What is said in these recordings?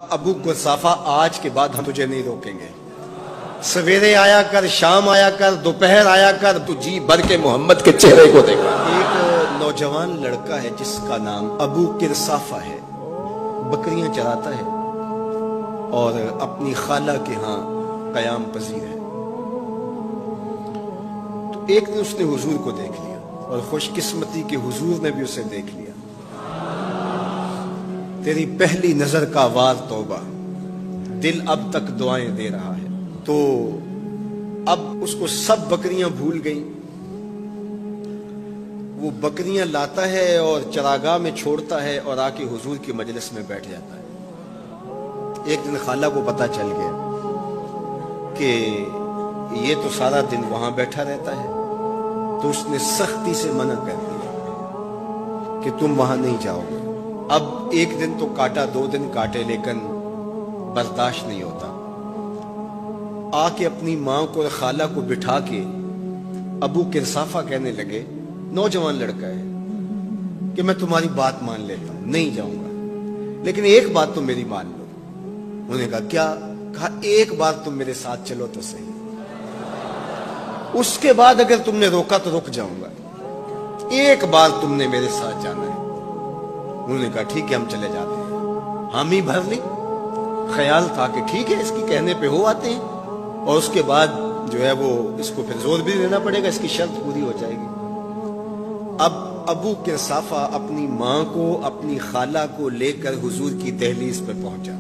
ابو قصافہ آج کے بعد ہم تجھے نہیں روکیں گے. سویرے آیا کر، شام آیا کر، دوپہر آیا کر، تو جی بھر کے محمد کے چہرے کو دیکھا. ایک نوجوان لڑکا ہے جس کا نام ابو قصافہ ہے. بکریاں چراتا ہے اور اپنی خالہ کے ہاں قیام پذیر ہے. تو ایک دن اس نے حضور کو دیکھ لیا اور خوش قسمتی کہ حضور نے بھی اسے دیکھ لیا. تیری پہلی نظر کا وار توبہ، دل اب تک دعائیں دے رہا ہے. تو اب اس کو سب بکریاں بھول گئیں. وہ بکریاں لاتا ہے اور چراگاہ میں چھوڑتا ہے اور آ کے حضور کی مجلس میں بیٹھ جاتا ہے. ایک دن خالہ کو پتہ چل گیا کہ یہ تو سارا دن وہاں بیٹھا رہتا ہے. تو اس نے سختی سے منع کر دیا کہ تم وہاں نہیں جاؤ گے. اب ایک دن تو کاٹا، 2 دن کاٹے، لیکن برداشت نہیں ہوتا. آ کے اپنی ماں کو اور خالہ کو بٹھا کے ابو قصافہ کہنے لگے، نوجوان لڑکا ہے، کہ میں تمہاری بات مان لیتا ہوں، نہیں جاؤں گا، لیکن ایک بات تم میری مان لو. انہوں نے کہا کیا؟ کہا ایک بار تم میرے ساتھ چلو تو صحیح، اس کے بعد اگر تم نے روکا تو رک جاؤں گا، ایک بار تم نے میرے ساتھ جانا ہے. انہوں نے کہا ٹھیک ہے ہم چلے جاتے ہیں. حامی بھر لی. خیال تھا کہ ٹھیک ہے اس کی کہنے پہ ہو آتے ہیں، اور اس کے بعد جو ہے وہ اس کو پھر زور بھی دینا پڑے گا، اس کی شرط پوری ہو جائے گی. اب ابو قصافہ اپنی ماں کو، اپنی خالہ کو لے کر حضور کی دہلیز پہ پہنچا.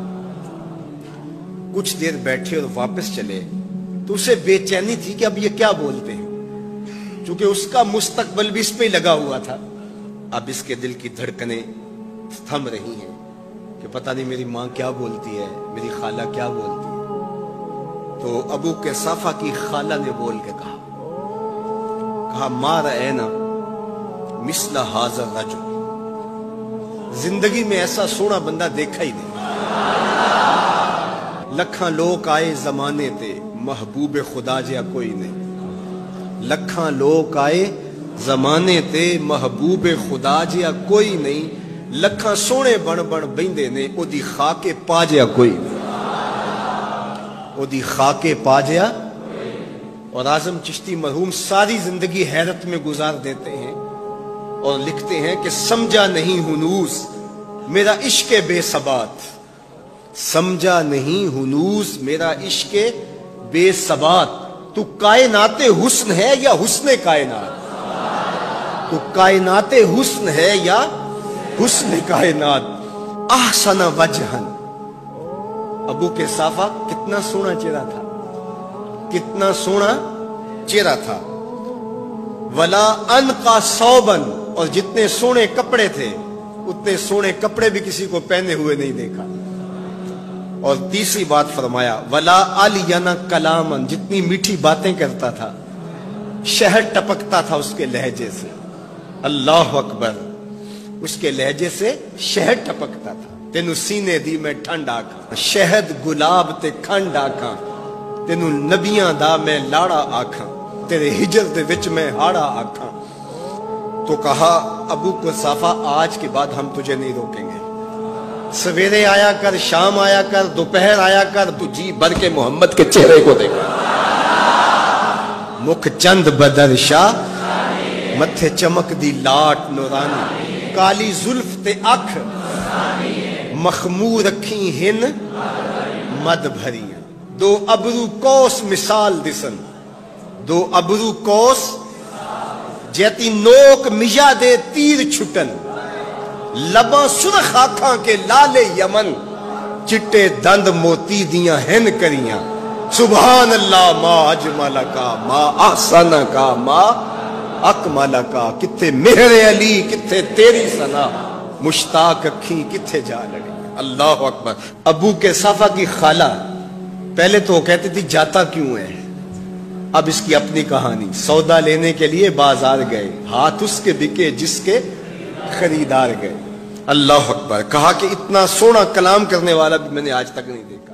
کچھ دیر بیٹھے اور واپس چلے تو اسے بے چینی تھی کہ اب یہ کیا بولتے ہیں، چونکہ اس کا مستقبل بھی اس پہ لگا ہوا تھا. اب اس کے دل کی دھڑکنیں تھم رہی ہیں کہ پتہ نہیں میری ماں کیا بولتی ہے، میری خالہ کیا بولتی ہے. تو ابو قصافہ کی خالہ نے بول کے کہا ما رأینا مثل ھذا الرجل، زندگی میں ایسا سونا بندہ دیکھا ہی نہیں. لکھاں لوگ آئے زمانے تے، محبوب خدا جیا کوئی نہیں. لکھاں لوگ آئے زمانے تے، محبوب خدا جیا کوئی نہیں. لکھاں سونے بن بن بیندے نے، او دی خاک پا جیا کوئی نہیں. او دی خاک پا جیا. اور اعظم چشتی مرحوم ساری زندگی حیرت میں گزار دیتے ہیں اور لکھتے ہیں کہ سمجھا نہیں ہنوز میرا عشق بے ثبات، سمجھا نہیں ہنوز میرا عشق بے ثبات. تو کائنات حسن ہے یا حسن کائنات؟ تو کائنات حسن ہے یا حسن کائنات. احسن وجہن، ابو قصافہ کتنا سونا چہرہ تھا، کتنا سونا چہرہ تھا. ولا انقا ثوبن، اور جتنے سونے کپڑے تھے اتنے سونے کپڑے بھی کسی کو پہنے ہوئے نہیں دیکھا. اور تیسری بات فرمایا ولا الینا کلامن، جتنی میٹھی باتیں کرتا تھا، شہد ٹپکتا تھا اس کے لہجے سے. اللہ اکبر، اس کے لہجے سے شہد ٹپکتا تھا. تینو سینے دی میں ٹھنڈ آکھاں، شہد گلاب تے کھنڈ آکھاں. تینو نبیاں دا میں لاڑا آکھاں، تیرے ہجر دے وچ میں ہاڑا آکھاں. تو کہا ابو قصافہ آج کے بعد ہم تجھے نہیں روکیں گے. سویرے آیا کر، شام آیا کر، دوپہر آیا کر، تو جی بھر کے محمد کے چہرے کو دیکھا. مکھ چند بدر شاہ، متھے چمک دی لاٹ نورانی. کالی زلف تے اکھ، مخمور رکھی ہن مد بھریاں. 2 ابرو کوس مثال دسن، 2 ابرو کوس جیتی نوک مجا دے تیر چھٹن. لباں سرخ آنکھاں کے لالے یمن، چٹے دند موتی دیاں ہن کریاں. سبحان اللہ ما اجمل کا، ما احسن کا، ما اکمل کا. کتھے مہر علی، کتھے تیری ثنا، مشتاق اکھیں کتھے جا لڑی. اللہ اکبر. ابو قصافہ کی خالہ پہلے تو وہ کہتی تھی جاتا کیوں ہے، اب اس کی اپنی کہانی. سودا لینے کے لیے بازار گئے، ہاتھ اس کے بکے جس کے خریدار گئے. اللہ اکبر. کہا کہ اتنا سونا کلام کرنے والا بھی میں نے آج تک نہیں دیکھا.